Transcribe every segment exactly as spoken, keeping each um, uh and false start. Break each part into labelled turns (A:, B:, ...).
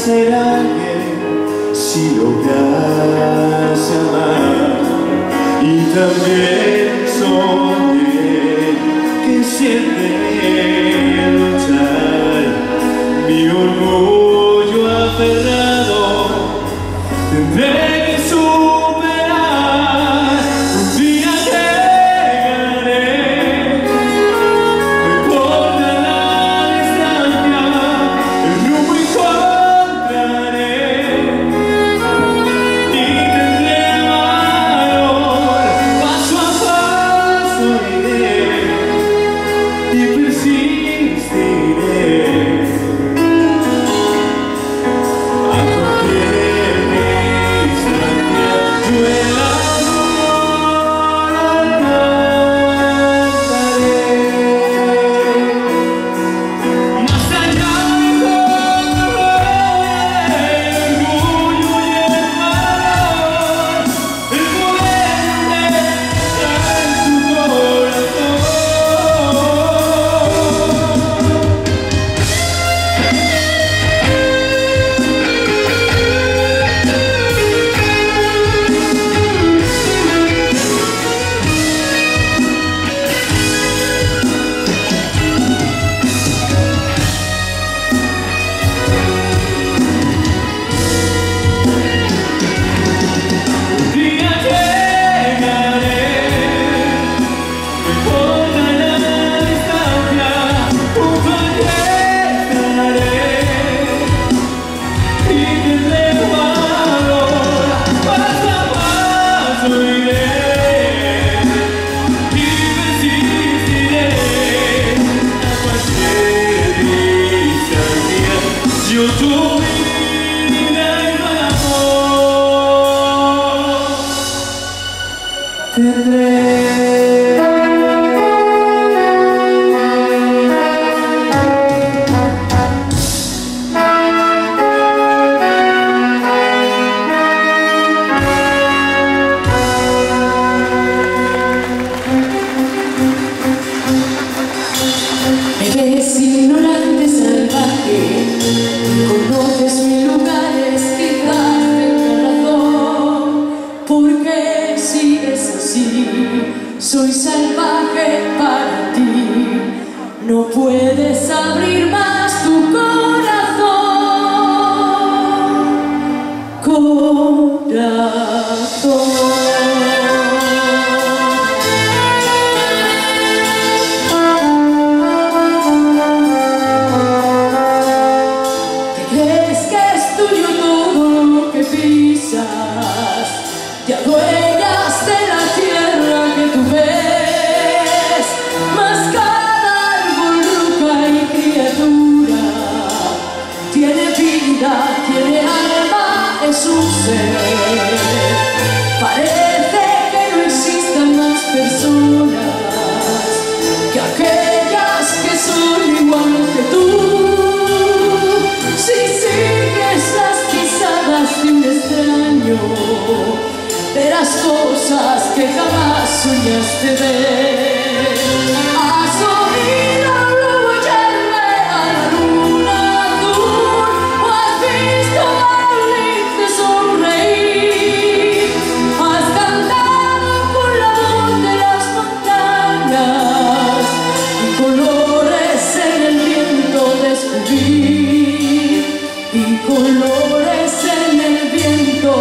A: ser alguien si logras amar. Y también soñé que siempre luchar, mi orgullo aferrado tendré que superar. Un día llegaré, no importa la distancia, el rumbo encontraré y tendré valor. Paso a paso iré y persistiré. Yo tu vida y tu amor tendré.
B: Eres ignorante, salvaje, conoces mis lugares, quizás tengas razón, porque si es así, soy salvaje para ti. No puedes abrir más tu corazón, corazón. Te adueñas de la tierra que tú ves, mas cada árbol, roca y criatura tiene vida, tiene alma, es un ser. Parece que no existan más personas que aquellas que son igual que tú. Si sigues las pisadas de un extraño, verás cosas que jamás soñaste ver. Has oído al lobo echarle a la luna azul, o has visto al lince sonreír. Has cantado con la voz de las montañas y colores en el viento descubrir, y colores en el viento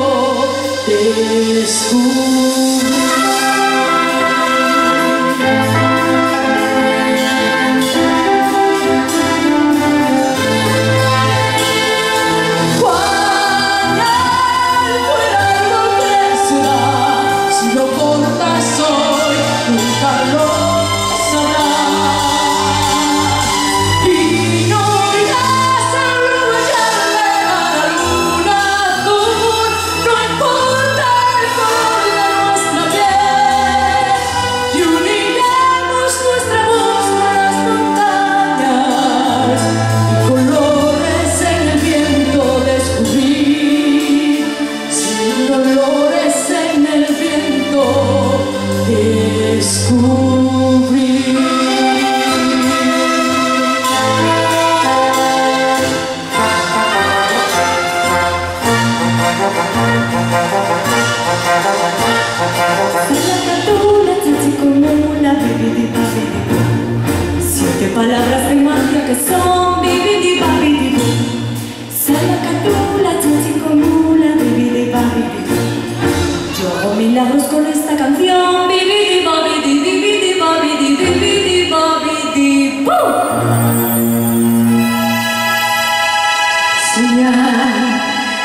B: descubrir. Cuán alto el árbol crecerá, si lo cortas hoy, nunca lo sabrás. Y no irás a arrollarle a la luna azul, no importa el color de la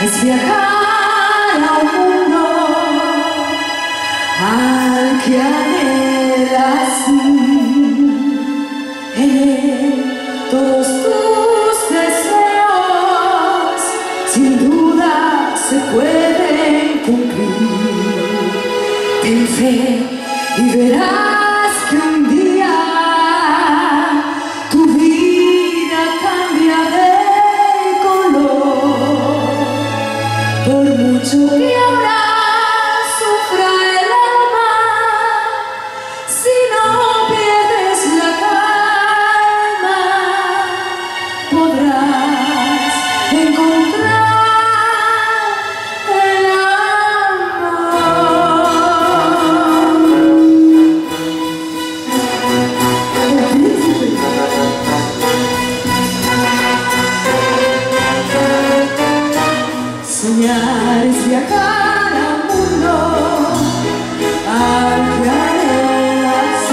B: es viajar a un mundo al que anhelas en él todos tus deseos sin duda se pueden cumplir. Ten fe y verás que un día tu vida cambia de color. Por mucho que ahora sufra el alma, si no pierdes la calma, podrás encontrar el amor. El príncipe. Soñar es viajar a un mundo al que anhelas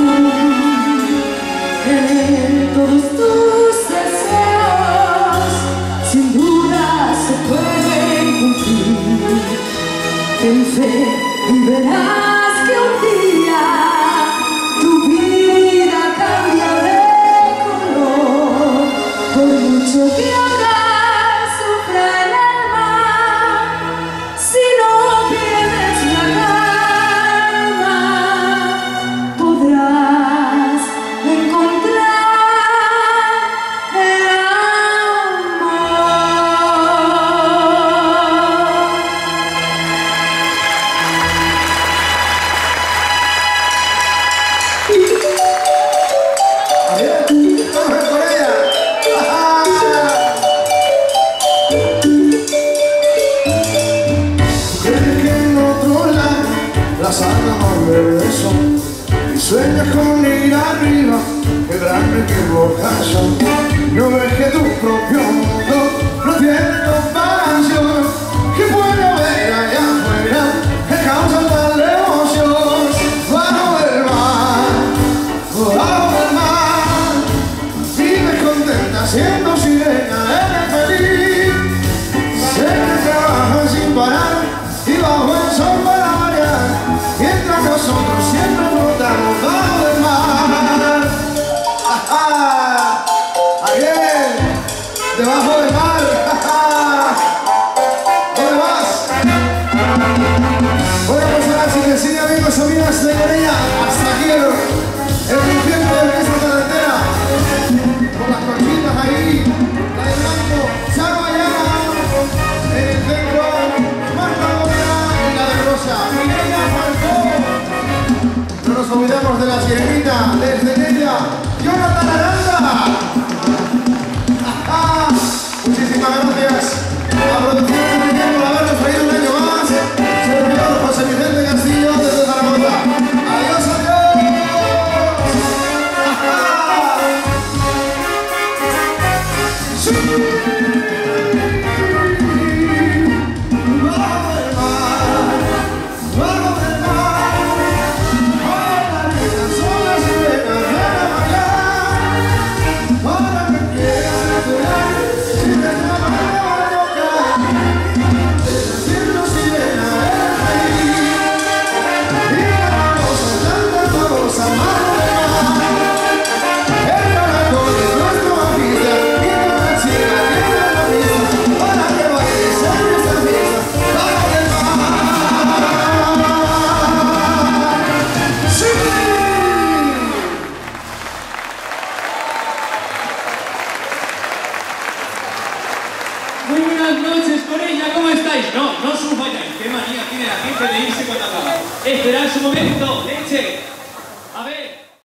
B: en él todos tus deseos sin duda se pueden cumplir. Ten fe y verás que un día tu vida cambia de color. Por mucho que ahora sufra el alma, si no pierdes la calma, podrás encontrar el amor.
C: A ver, vamos con ella. ¡Ajá! Crees que en otro lado las almas no regresan y sueñas con ir arriba, qué gran equivocación. No ves que tu propio mundo no tiene comparación. ¿Qué puede haber allá afuera que causa tal emoción? Bajo del mar, bajo del mar, vive contenta siendo sirena, eres feliz. Sé que trabajan sin parar y bajo el sol para variar, mientras nosotros siempre flotamos bajo del mar. ¡Ajá! ¡Ayer! ¡Debajo del mar! ¡Ajá! ¿Dónde vas? Voy a pasar así que sí, amigos, amigas de Corea. Hasta aquí el, el concierto de Orquesta Tarantera. Con las conchitas ahí, la de blanco, Charo Ayala, en el centro, Marta Gómez y la de rosa, Mireia Falcón. No nos olvidemos de la sirenita, desde ella, Jonathan Aranda. ¡Ajá! Muchísimas gracias a Producciones de Miguel por habernos traído un año más. Servidor José Vicente Castillo desde Zaragoza. ¡Adiós, adiós! ¡Ajá! ¡Sí! Bajo del mar, bajo del mar, ahora la vida sola se ve cargar a bailar. Ahora que quieras natural, si te trabajo a tocar, deshaciendo sirena el país. Y la rosa tanta famosa mano de mar, el caracol es nuestro avisa, y la chica tiene la vista, para que bailes en esta fiesta, bajo del mar. ¡Sí!
A: Muy buenas noches, Corella, ¿cómo estáis? No, no os vayáis, qué manía tiene la gente de irse cuando acaba. Esperad su momento, leche.